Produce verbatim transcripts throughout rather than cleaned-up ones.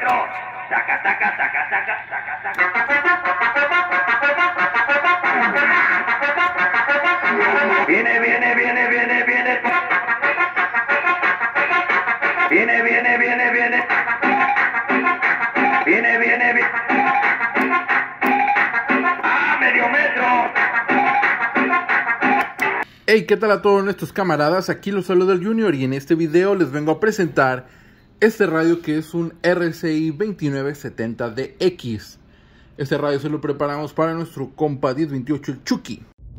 metro. Saca, saca, saca, saca, saca, saca. Viene, viene, viene, viene, viene. Viene, viene, viene, viene. Viene, viene, viene. ¡Ah, medio metro! Hey, ¿qué tal a todos nuestros camaradas? Aquí los saluda el Junior y en este video les vengo a presentar este radio que es un R C I veintinueve setenta D X. Este radio se lo preparamos para nuestro compa diez veintiocho, el Chucky.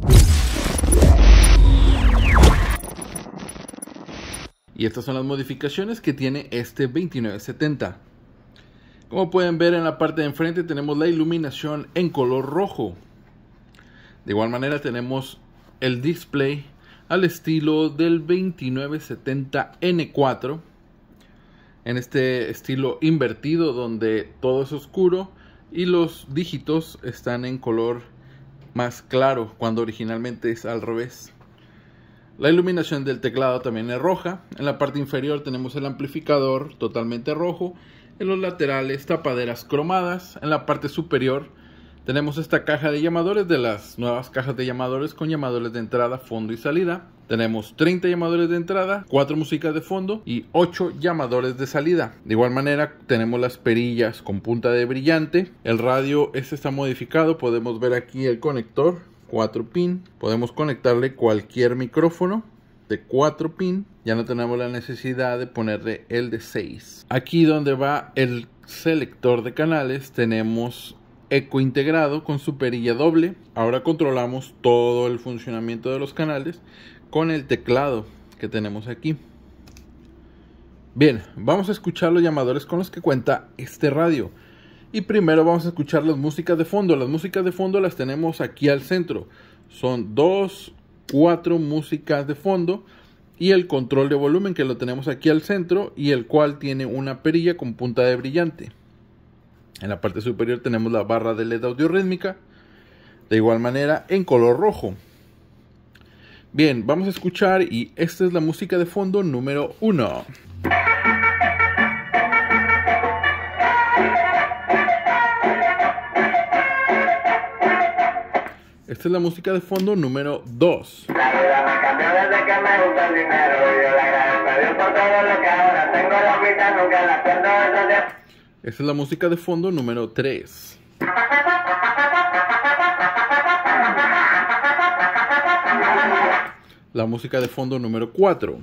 Y estas son las modificaciones que tiene este veintinueve setenta. Como pueden ver, en la parte de enfrente tenemos la iluminación en color rojo. De igual manera tenemos el display al estilo del veintinueve setenta N cuatro. En este estilo invertido donde todo es oscuro y los dígitos están en color más claro cuando originalmente es al revés. La iluminación del teclado también es roja. En la parte inferior tenemos el amplificador totalmente rojo. En los laterales tapaderas cromadas. En la parte superior tenemos esta caja de llamadores, de las nuevas cajas de llamadores con llamadores de entrada, fondo y salida. Tenemos treinta llamadores de entrada, cuatro músicas de fondo y ocho llamadores de salida. De igual manera tenemos las perillas con punta de brillante. El radio este está modificado. Podemos ver aquí el conector, cuatro pin. Podemos conectarle cualquier micrófono de cuatro pin. Ya no tenemos la necesidad de ponerle el de seis. Aquí donde va el selector de canales tenemos eco integrado con su perilla doble. Ahora controlamos todo el funcionamiento de los canales con el teclado que tenemos aquí. Bien, vamos a escuchar los llamadores con los que cuenta este radio. Y primero vamos a escuchar las músicas de fondo. Las músicas de fondo las tenemos aquí al centro. Son dos, cuatro músicas de fondo. Y el control de volumen que lo tenemos aquí al centro. Y el cual tiene una perilla con punta de brillante. En la parte superior tenemos la barra de L E D audio rítmica. De igual manera en color rojo. Bien, vamos a escuchar y esta es la música de fondo número uno. Esta es la música de fondo número dos. La vida me cambió desde que me gusta el dinero. Yo le agradezco a Dios por todo lo que ahora tengo. La vida nunca la pierdo esos días. Esta es la música de fondo número tres. La música de fondo número cuatro.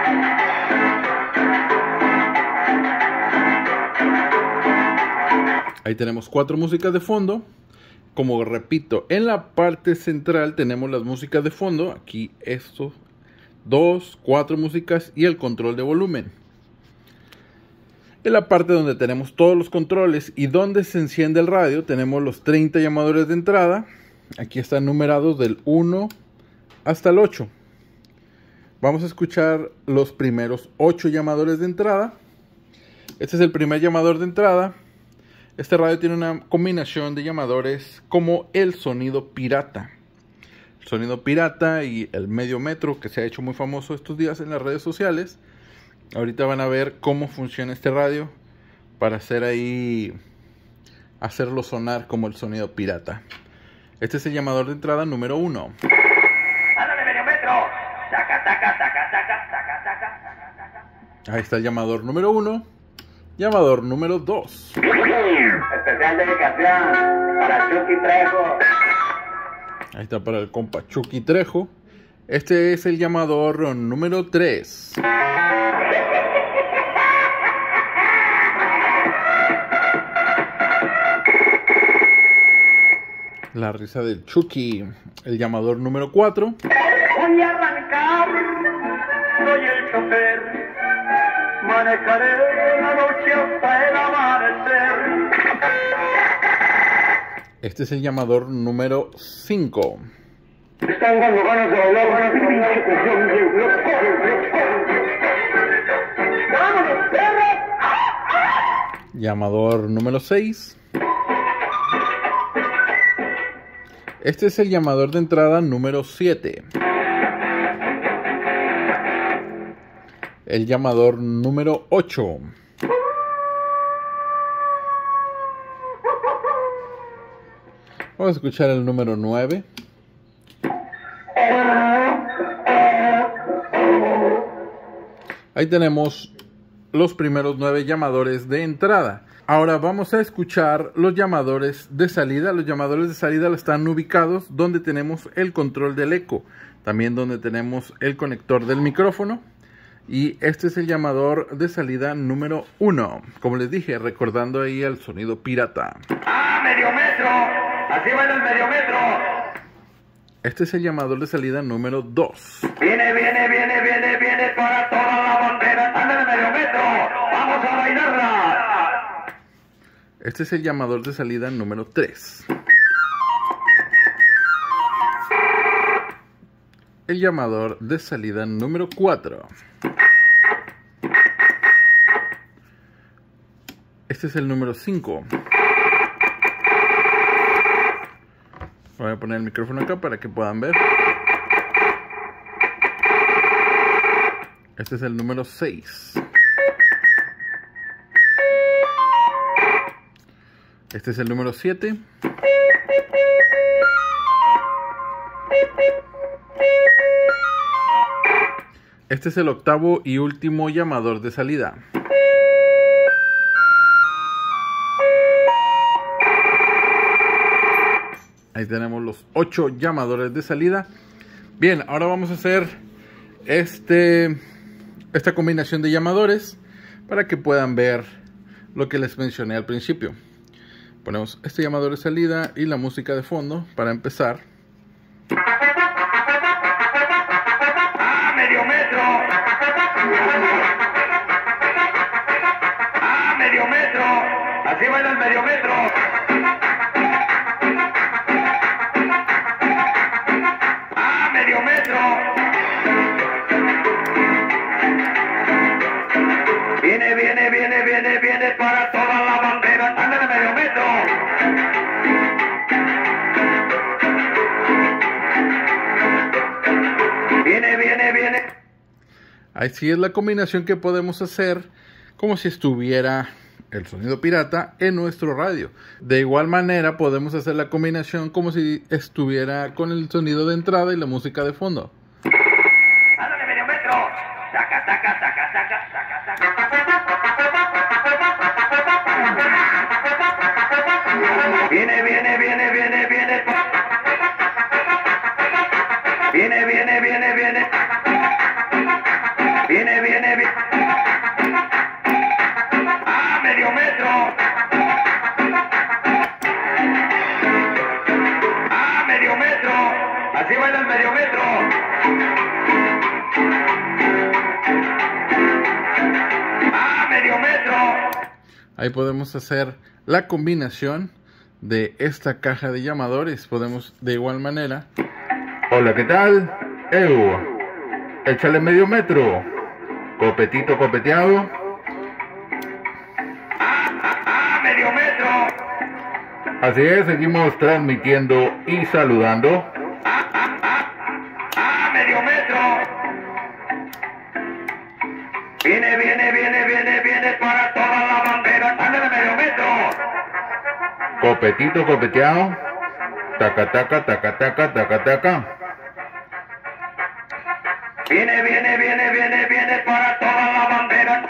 Ahí tenemos cuatro músicas de fondo. Como repito, en la parte central tenemos las músicas de fondo. Aquí esto, dos, cuatro músicas y el control de volumen. En la parte donde tenemos todos los controles y donde se enciende el radio tenemos los treinta llamadores de entrada. Aquí están numerados del uno hasta el ocho. Vamos a escuchar los primeros ocho llamadores de entrada. Este es el primer llamador de entrada. Este radio tiene una combinación de llamadores como el sonido pirata. El sonido pirata y el medio metro, que se ha hecho muy famoso estos días en las redes sociales. Ahorita van a ver cómo funciona este radio para hacer ahí, hacerlo sonar como el sonido pirata. Este es el llamador de entrada número uno. Ándale, medio metro. Saca, saca, saca, saca, saca, saca, saca. Ahí está el llamador número uno. Llamador número dos. Especial dedicación para Chucky Trejo. Ahí está para el compa Chucky Trejo. Este es el llamador número tres. La risa del Chucky. El llamador número cuatro. Voy a arrancar, soy el chofer. Manejaré la noche hasta el amanecer. Este es el llamador número cinco. Están dando ganas de bailar, ganas de bailar. ¡Vámonos, perros! Llamador número seis. Este es el llamador de entrada número siete. El llamador número ocho. Vamos a escuchar el número nueve. Ahí tenemos los primeros nueve llamadores de entrada. Ahora vamos a escuchar los llamadores de salida. Los llamadores de salida están ubicados donde tenemos el control del eco, también donde tenemos el conector del micrófono. Y este es el llamador de salida número uno. Como les dije, recordando ahí el sonido pirata. ¡Ah, medio metro! ¡Así va el medio metro! Este es el llamador de salida número dos. Viene, viene, viene, viene, viene para toda la bandera. ¡Ándale, medio metro! ¡Vamos a bailarla! Este es el llamador de salida número tres. El llamador de salida número cuatro. Este es el número cinco. Voy a poner el micrófono acá para que puedan ver. Este es el número seis. Este es el número siete. Este es el octavo y último llamador de salida. Ahí tenemos los ocho llamadores de salida. Bien, ahora vamos a hacer este, esta combinación de llamadores para que puedan ver lo que les mencioné al principio. Ponemos este llamador de salida y la música de fondo para empezar. ¡Ah, medio metro! ¡Ah, medio metro! ¡Así baila el medio metro! ¡Ah, medio metro! Viene, viene, viene, viene, viene para toda la bandera. ¡Ándale, medio metro! Viene, viene, viene. Así es la combinación que podemos hacer como si estuviera el sonido pirata en nuestro radio. De igual manera podemos hacer la combinación como si estuviera con el sonido de entrada y la música de fondo. ¡Ándale, medio metro! ¡Saca, saca, saca, saca, saca, saca! Viene, viene, viene, viene, viene. Viene, viene, viene, viene. Viene, viene, viene. ¡Ah, medio metro! ¡Ah, medio metro! ¡Así baila el medio metro! ¡Ah, medio metro! Ahí podemos hacer la combinación de esta caja de llamadores. Podemos de igual manera. Hola, ¿qué tal? Eu, échale medio metro. Copetito copeteado. ¡Ah, ah, ah, medio metro! Así es, seguimos transmitiendo y saludando. ¡Ah, ah, ah! ¡Ah, medio metro! Viene, viene, viene, viene, viene para toda la bandera. ¡Ándale, medio metro! Copetito copeteado. Taca, taca, taca, taca, taca, taca. Viene, viene, viene, viene, viene para toda la bandera.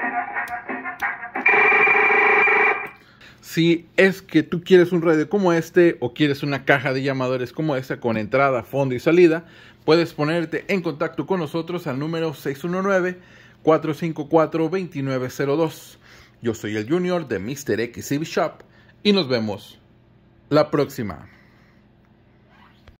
Si es que tú quieres un radio como este o quieres una caja de llamadores como esta con entrada, fondo y salida, puedes ponerte en contacto con nosotros al número seis uno nueve, cuatro cinco cuatro, dos nueve cero dos. Yo soy el Junior de mister X C B Shop y nos vemos la próxima.